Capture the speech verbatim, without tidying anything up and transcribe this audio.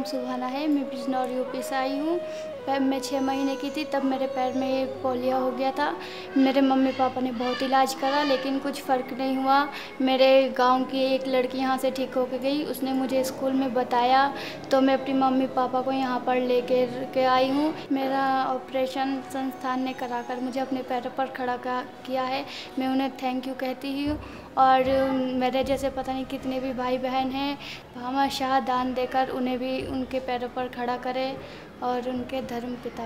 नाम सुभाना है। मैं बिजनौर यूपी से आई हूँ। मैं छः महीने की थी तब मेरे पैर में पोलियो हो गया था। मेरे मम्मी पापा ने बहुत इलाज करा लेकिन कुछ फ़र्क नहीं हुआ। मेरे गांव की एक लड़की यहाँ से ठीक होकर गई, उसने मुझे स्कूल में बताया तो मैं अपनी मम्मी पापा को यहाँ पर लेकर के आई हूँ। मेरा ऑपरेशन संस्थान ने कराकर मुझे अपने पैरों पर खड़ा किया है। मैं उन्हें थैंक यू कहती हूँ। और मेरे जैसे पता नहीं कितने भी भाई बहन हैं, हमेशा दान देकर उन्हें भी उनके पैरों पर खड़ा करें और उनके धर्म पिता